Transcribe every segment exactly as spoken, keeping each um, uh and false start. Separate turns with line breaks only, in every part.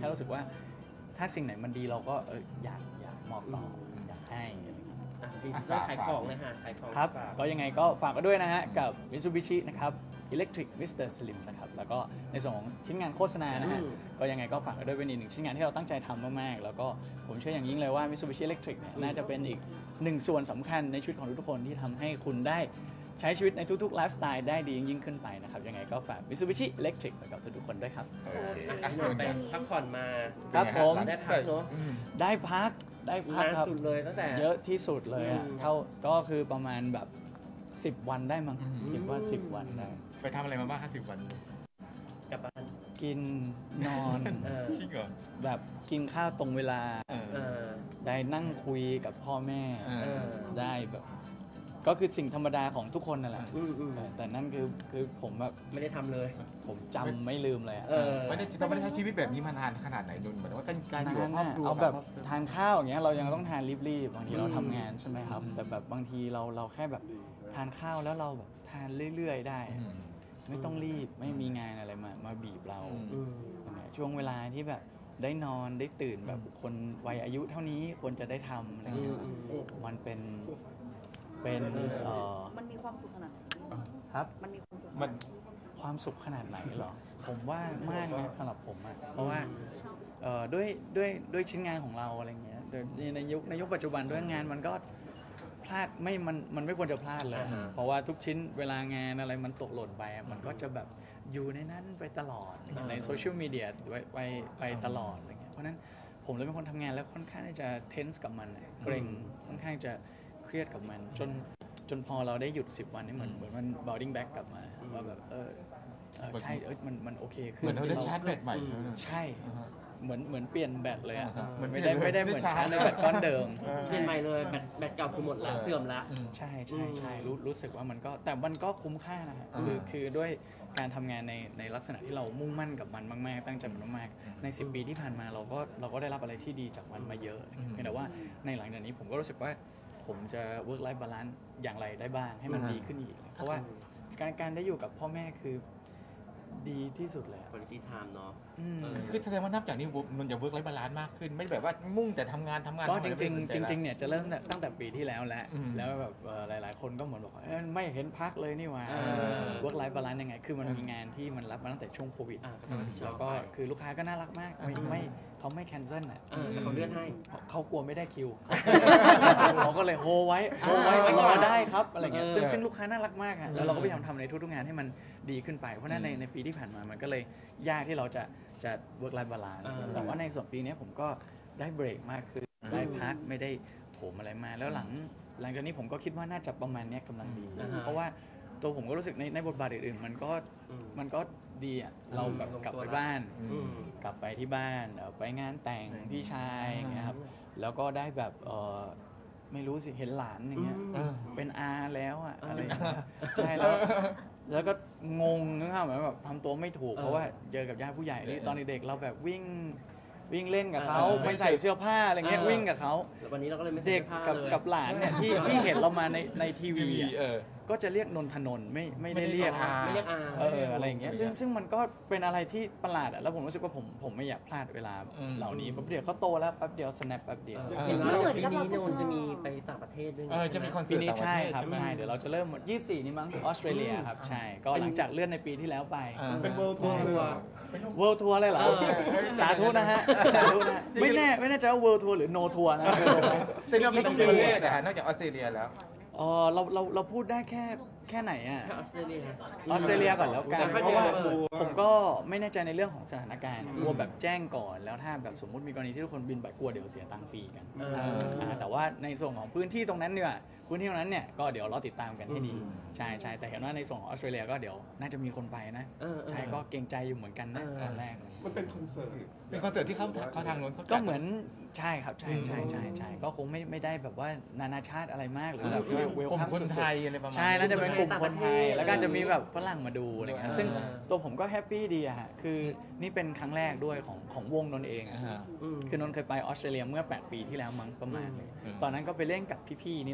ค่รู้สึกว่าถ้าสิ่งไหนมันดีเราก็เอออยากอยากมอบต่ออยากให้อะไรอย่างเงี้ย
ก็ขายของเลยค่ะขายของ
ครับก็ยังไงก็ฝากกันด้วยนะฮะกับ Mitsubishi นะครับ Electric มิสเตอร์ Slim นะครับแล้วก็ในส่วนของชิ้นงานโฆษณานะฮะก็ยังไงก็ฝากกันด้วยเป็นอีกหนึ่งชิ้นงานที่เราตั้งใจทำมากๆแล้วก็ผมเชื่ออย่างยิ่งเลยว่า Mitsubishi Electric เนี่ยน่าจะเป็นอีกหนึ่งส่วนสำคัญในชีวิตของทุกๆคนที่ทำให้คุณได้ใช้ชีวิตในทุกๆไลฟ์สไตล์ได้ดียิ่งขึ้นไปนะครับยังไงก็ฝาก Mitsubishi Electric ไว้กับทุกๆคนด้วยครับ
ไปพักผ่อนมา
ครับผม
ได้พักเนาะ
ได้พักได้พักครับ
สุดเลยตั้งแต่
เยอะที่สุดเลยอ่ะเท่าก็คือประมาณแบบสิบวันได้มั้งคิดว่าสิบวันได้
ไปทำอะไรมาบ้างห้าสิบวัน
กลับบ้าน
กินนอน
จริงเหรอ
แบบกินข้าวตรงเวลาได้นั่งคุยกับพ่อแม่ได้แบบก็คือสิ่งธรรมดาของทุกคนนั่นแหละแต่นั่นคือคือผมแบบ
ไม่ได้ทำเลย
ผมจำไม่ลืมเลย
ไม่ได้ไม่ได้ใช้ชีวิตแบบนี้มานานขนาดไหนนุ่นเหมือนว่าการอยู่กับครอบครัว
เอาแบบทานข้าวอย่างเงี้ยเรายังต้องทานรีบๆบางทีเราทำงานใช่ไหมครับแต่แบบบางทีเราเราแค่แบบทานข้าวแล้วเราแบบทานเรื่อยๆได้ไม่ต้องรีบไม่มีงานอะไรมามาบีบเราช่วงเวลาที่แบบได้นอนได้ตื่นแบบคนวัยอายุเท่านี้ควรจะได้ทำอะไรเงี้ยมันเป็นเป็นเอ่อ
มันมีความสุขขนาดไหน
ครับ
มันมีความสุข
มันความสุขขนาดไหนเหรอผมว่ามากนะสำหรับผมอ่ะเพราะว่าเอ่อด้วยด้วยด้วยชิ้นงานของเราอะไรเงี้ยในยุคในยุคปัจจุบันด้วยงานมันก็พลาดไม่มันมันไม่ควรจะพลาดเลยเพราะว่าทุกชิ้นเวลางานอะไรมันตกหล่นไปมันก็จะแบบอยู่ในนั้นไปตลอดในโซเชียลมีเดียไปไปตลอดอะไรเงี้ยเพราะนั้นผมเลยเป็นคนทำงานแล้วค่อนข้างจะเทนส์กับมันเกรงค่อนข้างจะเครียดกับมันจนจนพอเราได้หยุดสิบวันนี่เหมือนเหมือนมัน bounding back กลับมาว่าแบบเออใช่เออมันมันโอเคขึ้น
เหมือนเราได้ชาร์จแบตใหม่
ใช่เหมือนเหมือนเปลี่ยนแบตเลยอ่ะไม่ได้ไม่ได้เหมือนชาร์จในแบตก้อนเดิม
เปลี่ยนใหม่เลยแบตแบตเก่าคือหมดละเสื่อมละ
ใช่ใช่ใช่รู้รู้สึกว่ามันก็แต่มันก็คุ้มค่านะคือคือด้วยการทำงานในในลักษณะที่เรามุ่งมั่นกับมันมากๆตั้งใจมันมากๆในสิบปีที่ผ่านมาเราก็เราก็ได้รับอะไรที่ดีจากมันมาเยอะแต่ว่าในหลังจากนี้ผมก็รู้สึกว่าผมจะ work life balance อย่างไรได้บ้างให้มันดีขึ้นอีกเพราะว่าการการได้อยู่กับพ่อแม่คือดีที่สุดเลย
quality time เนาะ
คือแสดงว่านับจากนี้มันจะ work life balance มากขึ้นไม่แบบว่ามุ่งแต่ทำงานทำงาน
ก็จริงๆจริงๆเนี่ยจะเริ่มตั้งแต่ปีที่แล้วแล้วแล้วแบบหลายๆคนก็เหมือนบอกไม่เห็นพักเลยนี่หว่า work life balance ยังไงคือมันมีงานที่มันรับมาตั้งแต่ช่วงโควิดแล้วก็คือลูกค้าก็น่ารักมากไม่ไม่เขาไม่ cancel อ่ะ
เขาเลื่อนให้
เขากลัวไม่ได้คิวเขาก็เลยโฮไว้โฮไว้รอได้ครับอะไรเงี้ยซึ่งซึ่งลูกค้าน่ารักมากอ่ะแล้วเราก็พยายามทำในทุกๆงานให้มันดีขึ้นไปเพราะนั้นในในปีที่ผ่านมามันก็เลยยากที่เราจะจะ work life balance แต่ว่าในส่วนปีนี้ผมก็ได้เบรกมากคือได้พักไม่ได้โถมอะไรมาแล้วหลังหลังจากนี้ผมก็คิดว่าน่าจะประมาณนี้กำลังดีเพราะว่าตัวผมก็รู้สึกในในบทบาทอื่นๆมันก็มันก็ดีอ่ะเราแบบกลับไปบ้านกลับไปที่บ้านไปงานแต่งพี่ชายอย่างเงี้ยครับแล้วก็ได้แบบเออไม่รู้สิเห็นหลานอย่างเงี้ยเป็นอาแล้วอ่ะอะไรใช่แล้วแล้วก็งงนะครับเหมือนแบบทำตัวไม่ถูกเพราะว่าเจอกับญาติผู้ใหญ่ที่ตอนเด็กๆเราแบบวิ่งวิ่งเล่นกับเขาไม่ใส่เสื้อผ้าอะไรเงี้ยวิ่งกับเขา
วันนี้เราก็เลยไม่
เด็กกับกับหลานเนี่ยที่ที่เห็นเรามาในในทีวีก็จะเรียกนนทนนท์ไม่ไม่ได้เรียก
ไม่เรียกอา
เอออะไรอย่างเงี้ยซึ่งซึ่งมันก็เป็นอะไรที่ประหลาดอ่ะแล้วผมรู้สึกว่าผมผมไม่อยากพลาดเวลาเหล่านี้แป๊บเดียวเขาโตแล้วแป๊บเดียว snap แป๊บเดียว
เห็นว่าปีนี้นนจะมีไปต่างประเทศด้วย
จะมีคอนเสิ
ร์ตปี
นี้
ใช่ครับใช่เดี๋ยวเราจะเริ่มยี่สิบสี่นี้มั้งออสเตรเลียครับใช่ก็หลังจากเลื่อนในปีที่แล้วไป
เป็น world tour
world tour เลยเหรอสาธุนะฮะสาธุนะไม่แน่ไม่แน่ใจว่า world tour หรือ no tour นะ
แต่เราไม่ต้องประเทศนะฮะนอกจากออสเตรเลียแล้ว
เออเราเราเราพูดได้แค่แค่ไหนอ่ะ
ออสเตรเลีย
ออสเตรเลียก่อนแล้วกันเพราะว่าผมก็ไม่แน่ใจในเรื่องของสถานการณ์กลัวแบบแจ้งก่อนแล้วถ้าแบบสมมุติมีกรณีที่ทุกคนบินไปกลัวเดี๋ยวเสียตังค์ฟรีกันแต่ว่าในส่วนของพื้นที่ตรงนั้นเนี่ยพื้นที่ตรงนั้นเนี่ยก็เดี๋ยวเราติดตามกันให้ดีใช่ใช่แต่เห็นว่าในส่วนของออสเตรเลียก็เดี๋ยวน่าจะมีคนไปนะใช่ก็เกรงใจอยู่เหมือนกันนะตอนแรก
มันเป็นคอนเสิร์ต
เป็นคอนเสิร์ตที่เขาเขาทางนู้น
ก็เหมือนใช่ครับใช่ใช่ใช่ใช่ก็คงไม่ไม่ได้แบบว่านานาชาติอะไรมากหรือแบบเวลคัม
คนไทยอะไรประมาณ
ใช่แล้วจะเป็นกลุ่มคนไทยแล้วก็จะมีแบบฝรั่งมาดูอะไรเงี้ยซึ่งตัวผมก็แฮปปี้ดีอะฮะคือนี่เป็นครั้งแรกด้วยของของวงนนเองอะคือนนเคยไปออสเตรเลียเมื่อแปดปีที่แล้วมั้งประมาณตอนนั้นก็ไปเล่นกับพี่ๆนี่แหละครับ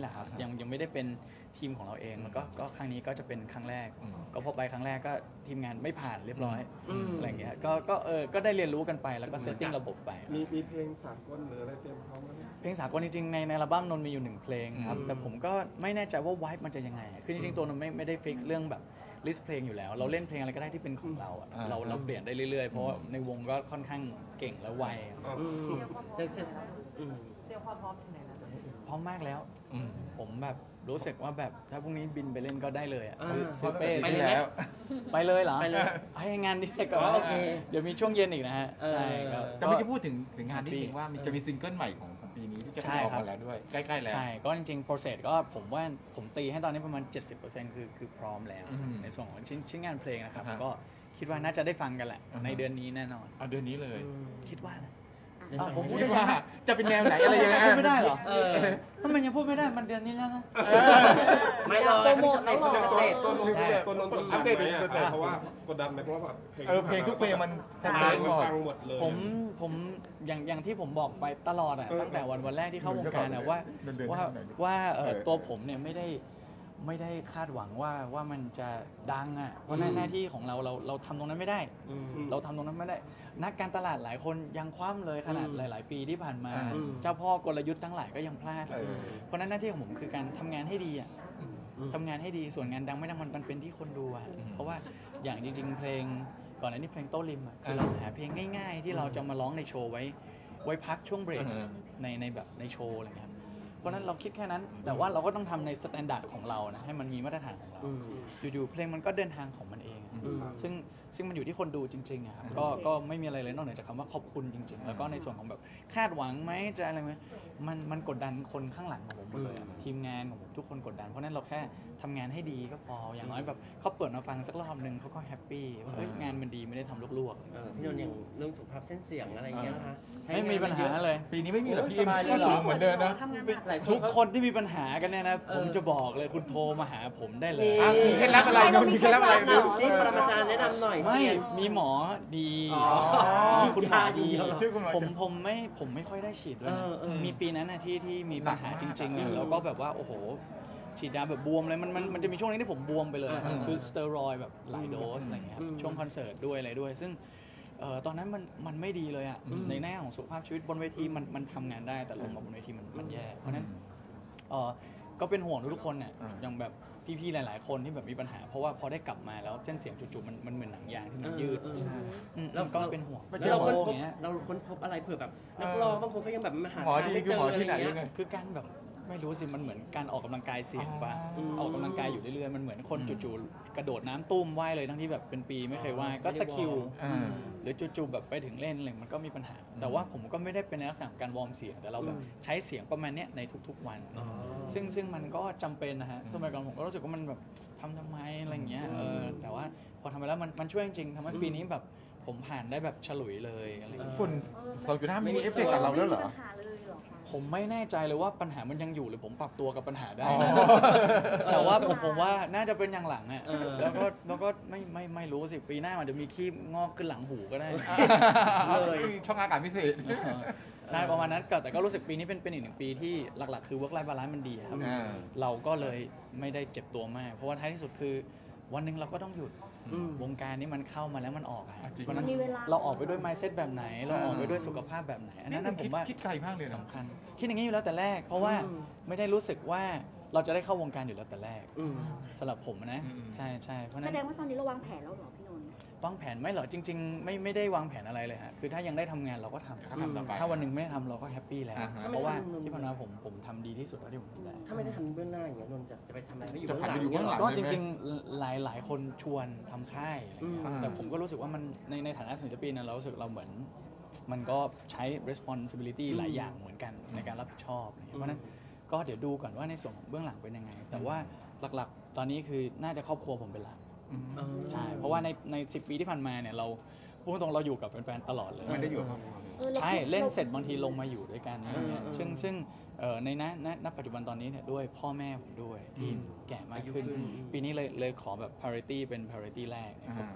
ยังยังไม่ได้เป็นทีมของเราเองมันก็ก็ครั้งนี้ก็จะเป็นครั้งแรก ก็พอไปครั้งแรกก็ทีมงานไม่ผ่านเรียบร้อยอะไรเงี้ยก็ก็เออก็ได้เรียนรู้กันไปแล้วก็เซตติ้งระบบไป
มีมีเพลงสากลหรืออะไรเตรียมพร้อมไหมเนี่ย
เพลงสากลจริงๆในในอัลบั้มนนท์มีอยู่หนึ่งเพลงครับ
อืม
แต่ผมก็ไม่แน่ใจว่าไวท์มันจะยังไง คือจริงๆ ตัวนนท์ไม่ไม่ได้ฟิกซ์เรื่องแบบลิสต์เพลงอยู่แล้ว เราเล่นเพลงอะไรก็ได้ที่เป็นของเราอะ
อ่า
เราเราเปลี่ยนได้เรื่อยๆ เพราะว่าในวงก็ค่อนข้างเก่งและไวอะ
อ๋อ
อืมจะจะอืม
เตรียมความพร้อมถึงไหนแล้ว
พร้อมมากแล้ว
อืม
ผมแบบรู้สึกว่าแบบถ้าพรุ่งนี้บินไปเล่นก็ได้เลยอะ
อ่า
ซื้อซื้อเป้
ไป
ซื้อ
เลยไหม
แล้ว
ไปเลยเหรอ
ไปเลย
ให้งานนี้เสร็จก่อน
อ๋อโอเค
เดี๋ยวมีช่วงเย็นอีกนะฮะ
เออ
ใช่ครับ
แต่เมื่อกี้พูดถึงถึงงานนิด
ปี
นึงว่ามันจะมีซิงเกิลใหม่ของของปีนี้ที่จะ
ใช่
ออก
ครับ
มาแล้วด้วย ใกล้ๆแล้ว
ใช่ ก็จริงๆ process ก็ผมว่าผมตีให้ตอนนี้ประมาณ เจ็ดสิบเปอร์เซ็นต์ คือคือพร้อมแล้ว
อืม
ในส่วนของชิ้นชิ้นงานเพลงนะครับ
อ่าฮะ
ก็คิดว่าน่าจะได้ฟังกันแหละ
อ่าฮะ
ในเดือนนี้แน่นอน
เอาเดือนนี้เลย
คิดว่านะ
เดี๋ยว
อ้าว
ฟัง
ผมพูด
คิ
ได้
ด
ไหม
ว่าจะเป็นแนวไหนอะไรยังไง
พูดไม่ได้เหรอ
เออ
ทำไมยังพูดไม่ได้มันเดือนนี้แล้วนะ
ไม่รอ
โปรโมท
ให้
แล้ว
ส
เหรอ
เต็ป
ตัว
ส
นน
เต็ป
ท์ตัวนนท์กด
อั
ดั
ป
น
เดต
ไหม
ดู
อะเพราะว่ากดดันไหมเพราะว่าแบบเพลง
เออเพลงทุกเพลงมัน
ทำ
ทำ
งา
ได้
น
ห
มัน
มด
ปังหมดเลย
ผมผมอย่างอย่างที่ผมบอกไปตลอดอ่ะ
เออ
ตั้งแต่วันวันแรกที่เข้าวงการอะว่า
เดินๆ
ว่า
หน่อยดิ
ว่าเอ่อ
เออ
ตัวผมเนี่ยไม่ได้ไม่ได้คาดหวังว่าว่ามันจะดังอ่ะเพราะหน้า
อืม
หน้าที่ของเราเราเราทำตรงนั้นไม่ได้
อืม
เราทำตรงนั้นไม่ได้ นักการตลาดหลายคนยังคว่ำเลยขนาด
อืม
หลาย ๆ ปีที่ผ่านมา
อืม
เจ้าพ่อกลยุทธ์ทั้งหลายก็ยังพลาด
เออ
เพราะฉะนั้นหน้าที่ของผมคือการทำงานให้ดีอ่ะ
อืม
ทำงานให้ดีส่วนงานดังไม่ดังมันมันเป็นที่คนดูอ่ะ
อืม
เพราะว่าอย่างจริง ๆ เพลงก่อนอันนี้เพลงโต้ริมอ่ะคือ
เออ
เราหาเพลงง่าย ๆ ที่เราจะมาร้องในโชว์ไว้ ไว้พักช่วงเบรก
เออ
ในในแบบในโชว์อะไรเงี้ยครับเพราะฉะนั้นเราคิดแค่นั้น แต่ว่าเราก็ต้องทำในสแตนดาร์ดของเรานะให้มันมีมาตรฐานของเรา
อืม
อยู่ๆเพลงมันก็เดินทางของมันเอง
อืม
ซึ่งซึ่งมันอยู่ที่คนดูจริงๆอะครับ
อืม
ก็ก็ไม่มีอะไรเลยนอกเหนือจากคำว่าขอบคุณจริง ๆ แล้วก็ในส่วนของแบบคาดหวังไหมจะอะไรไหมมันมันกดดันคนข้างหลังของผมหมดเลยอะทีมงานของผมทุกคนกดดันเพราะฉะนั้นเราแค่ทำงานให้ดีก็พออย่างน้อยแบบเขาเปิดมาฟังสักรอบหนึ่งเขาก็แฮปปี้ว่าเฮ้ยงานมันดีไม่ได้ทำลวก
เออพี่นนท์อย่างเรื่องสุขภาพเส้นเสียงอะไรอย่างเงี้ยนะคะ
ๆ
ใช้
ไม่มีปัญหาเลย
ปีนี้ไม่มีหรอกพี่เอ็ม
สบายเลย
ก็
เหรอ
สูงเหมือนเดิมนะ
ทำงานหนัก
หลาย
ทุก
เขา
คนที่มีปัญหากันเนี่ยนะ
เออ
ผมจะบอกเลยคุณโทรมาหาผมได้เลย
นี่
อ่ะมีเคล็ดลับอะไรนนท์มีเคล็ดลับอะไร
เรามีเคล็ดลับเหร
ดู
อ
ซิปรมาจารย์แนะนำหน่อย
ไม่
เสียง
มีหมอดี
อ๋อ
มีคุณหมอดี
ฉีดยาอย่างเดียวเหรอ
ชื่อคุณหมอ
ผมผมไม่ผมไม่ค่อยได้ฉีดด้วยนะ
เออเออ
มีปีนั้นนะที่ที่มีปัญหาจริงๆ
หนั
อะ
กมาก
แล้วก็แบบว่าโอ้โหฉีดยาแบบบวมเลยมันมันมันจะมีช่วงนึงที่ผมบวมไปเลย
อืม
คือสเตียรอยด์แบบหลายโดสอะไรเงี้ยครับ
อืม
ช่วงคอนเสิร์ตด้วยอะไรด้วย ซึ่งเอ่อตอนนั้นมันมันไม่ดีเลยอ่ะ
อืม
ในแง่ของสุขภาพชีวิตบนเวทีมันมันทำงานได้แต่ลงมาบนเวทีมันมันแย่เพราะฉะนั้น เออก็เป็นห่วงทุกๆคนเนี่ย
อ่า
อย่างแบบพี่ๆ หลาย ๆ คนที่แบบมีปัญหา เพราะว่าพอได้กลับมาแล้วเส้นเสียงจู่ๆมันมันเหมือนหนังยางที่มันยืด
เออเออ
ใช่
อืม
แล้ว
ก็เป็นห่วง
ไม่
แล้วเราค้นพบ
อย่างเงี้ย
เราค้นพบอะไรเผื่อแบบนักร้องบางคนก็ยังแบบมาหา
หมอ
ทาง
ดี
ไม่
คื
เจ
อ
อ
หมอ
อะไร
ที่ไหน
เงี้
ยังไง
ย
คือการแบบไม่รู้สิมันเหมือนการออกกำลังกายเสี่ยงป่ะ
อ๋อ
ออกกำลังกายอยู่เรื่อยๆมันเหมือนคนจู่ๆกระโดดน้ำตุ้มว่ายเลยทั้งที่แบบเป็นปีไม่เคยว่ายก็ตะคริว
อ่า
หรือจู่ๆแบบไปถึงเล่นอะไรมันก็มีปัญหา แต่ว่าผมก็ไม่ได้เป็นในลักษณะของการวอร์มเสียงแต่เราแบบ
อืม
ใช้เสียงประมาณเนี้ยในทุกๆวัน
อ๋อ
ซึ่งซึ่งมันก็จำเป็นนะฮะ
อืม
สมัยก่อนผมก็รู้สึกว่ามันแบบทำทำไมอะไรอย่างเงี้ย
อืม
เออแต่ว่าพอทำไปแล้วมันมันช่วยจริงๆทำให้
อืม
ปีนี้แบบผมผ่านได้แบบฉลุยเลยอะไรอย่างเงี้ย
ฝุ่นสองจุดห้าไม่มีเอฟเฟกต์กับเราด้วยเหรอ
ไม่มีปัญหาเลยเหรอคะ
ผมไม่แน่ใจเลยว่าปัญหามันยังอยู่หรือผมปรับตัวกับปัญหาได้
อ๋อ
นะแต่ว่าผมผมว่าน่าจะเป็นอย่างหลังอ่ะ
เออ
แล้วก็แล้วก็ไม่ไม่ไม่รู้สิปีหน้ามันจะมีขี้งอกขึ้นหลังหูก็ได้
เลย
ช่องอากาศพิเศษ
ใช่ประมาณนั้นก็แต่ก็รู้สึกปีนี้เป็นเป็นอีกหนึ่งปีที่หลักๆ คือ work life balance มันดีครับ
อ่า
เราก็เลยไม่ได้เจ็บตัวมาก เพราะว่าท้ายที่สุดคือวันหนึ่งเราก็ต้องหยุด
อืม
วงการนี้มันเข้ามาแล้วมันออกอะ
อ่ะจริง
เพราะฉะนั้น
มีเวลา
เราออกไปด้วย mindset แบบไหน เราออกไปด้วยสุขภาพแบบไหน อันนั้นนะผมว่า
คิดไกลมากเลยนะ
สำคัญ คิดอย่างนี้อยู่แล้วแต่แรก เพราะว่า
อืม
ไม่ได้รู้สึกว่าเราจะได้เข้าวงการอยู่แล้วแต่แรก
อืม
สำหรับผมนะ
อืม
ใช่ใช่เพราะฉะ
แส
นั้น
ดงว่าตอนนี้เราวางแผนแล้วเหรอพี่นนท์
วางแผนไหม่เหรอจริง ๆ ไม่ไม่ได้วางแผนอะไรเลยฮะคือถ้ายังได้ทำงานเราก็ทำ
ก็ทำต่อไป
ถ้าวันหนึ่งไม่ได้ทำเราก็แฮปปี้แล้ว
อ่าฮะ
เพราะว่าที่ผ่านมาผมผมทำดีที่สุดเท่าที่ผมทำได้
ถ้าไม่ได้ทำเบื้องหน้าอย่างเงี้ยนนท์จะจะไปทำอะไรไม่อยู่
จะ
เบื้อง
ผ่าน
หลัง
ไปอยู่เบื้องหลัง
ก็จริงๆ หลายหลายคนชวนทำค่ายอะไรเงี้ย
อืม
แต่ผมก็รู้สึกว่ามันในในฐานะศิลปินนะเรารู้สึกเราเหมือน มันก็ใช้ responsibility หลายอย่างเหมือนกันในการรับผิดชอบอะไรเงี้ยเพราะฉะนั้นก็เดี๋ยวดูก่อนว่าในส่วนของเบื้องหลังเป็นยังไง แต่ว่าหลักๆ ตอนนี้คือน่าจะครอบครัวผมเป็นหลัก
อืม
เออ
ใช่เพราะว่าในในสิบปีที่ผ่านมาเนี่ยเราพูดตรงๆเราอยู่กับแฟนๆตลอดเลย
ไม่ได้อยู่กับครอบครัว
ออรา
ใช่เล่นเสร็จบางทีลงมาอยู่ด้วยกันอะไรเงี้ย
เออ
ซึ่งซึ่งเอ่อในณณณปัจจุบันตอนนี้เนี่ยด้วยพ่อแม่ผมด้วยที่
อืม
แก่มากขึ้น
อายุขึ้น
ปีนี้เลยเลยขอแบบ parity เป็น parity แรกในครอบครัว
อ่า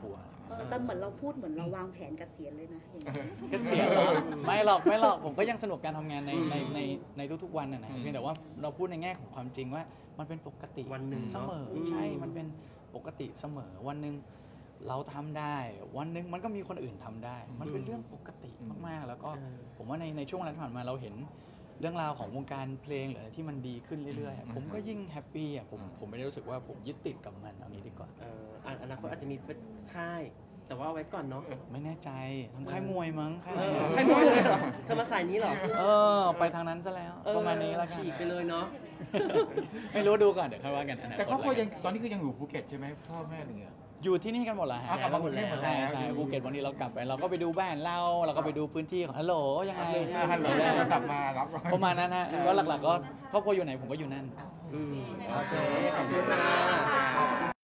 เออแต่เหมือนเราพูดเหมือนเราวางแผนเกษียณเลยนะอย่างเงี้ย
เกษียณหรอไม่หรอกไม่หรอกผมก็ยังสนุกการทำงานในในในในทุกๆวันนะนะ
อืม
เพียงแต่ว่าเราพูดในแง่ของความจริงว่ามันเป็นปกติ
วันหนึ่ง
เสมอ
เนอะ
ใช่
อืม
มันเป็นปกติเสมอวันหนึ่งเราทำได้ วันหนึ่งมันก็มีคนอื่นทำได้ มันเป็นเรื่องปกติมากๆ แล้วก็
เออ
ผมว่าในในช่วงเวลาที่ผ่านมาเราเห็นเรื่องราวของวงการเพลงหรืออะไรที่มันดีขึ้นเรื่อย
อืม
ๆ ผมก็ยิ่งแฮปปี้อ่ะผม
อืม
ผมไม่ได้รู้สึกว่าผมยึดติดกับมันเอางี้ดีกว่า
เอ่ออ่ะอนาคตอาจจะมีเป็นค่าย แต่ว่าเอาไว้ก่อนเนาะ
ไม่แน่ใจทำค่ายมวยมั้งค่าย
เอ
อะไร
อ
อะ
ให้มวยเลยเหรอเธอมาสายนี้เหรอ
เออ ไปทางนั้นซะแล้ว
เออ
ประมาณนี้แล้วกัน
ฉีกไปเลยเนาะ
ไม่รู้ดูก่อนเดี๋ยวค่อยว่ากันอนา
แต่ครอบครัว
แล้ว
ยั
กั
ง
น
ตอนนี้คือยังอยู่ภูเก็ตใช่ไหมพ่อแม่อะไรเงี้ย
อยู่ที่นี่กันหมดแล้วฮะ
อ๋อกลับมาหมดแล้ว
ใช่ใช่
อืม
ภูเก็ตวันนี้เรากลับไป เราก็ไปดูบ้านเราเราก็ไปดูพื้นที่ของฮัลโหลยังไง
อ่าฮัลโหลกลับมารับ
ประมาณนั้นฮะก็หลักๆก็ครอบครัวอยู่ไหนผมก็อยู่นั่น
อืม
โอเค
ขอบคุณค่ะ